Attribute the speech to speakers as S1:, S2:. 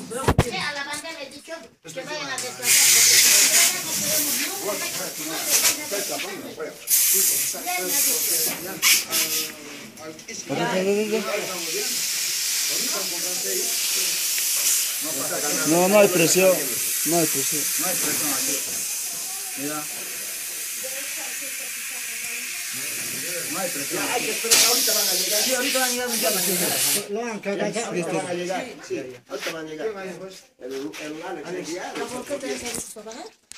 S1: A la banda le he dicho que vayan a descansar.
S2: No, no hay presión. No hay presión.
S3: No hay presión aquí. Mira. No hay presión. Hay que esperar, ahorita van a llegar. Sí, ahorita van a llegar.
S4: Lo han cagado.
S3: Ahorita van a llegar. Sí, ahorita van a llegar. El Alex.
S1: ¿Por qué te has hecho para pagar?